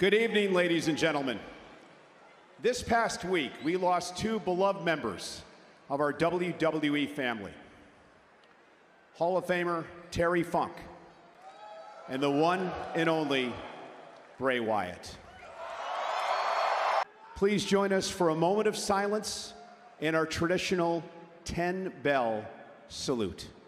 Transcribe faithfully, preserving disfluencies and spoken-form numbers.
Good evening, ladies and gentlemen. This past week, we lost two beloved members of our W W E family. Hall of Famer Terry Funk and the one and only Bray Wyatt. Please join us for a moment of silence and our traditional ten bell salute.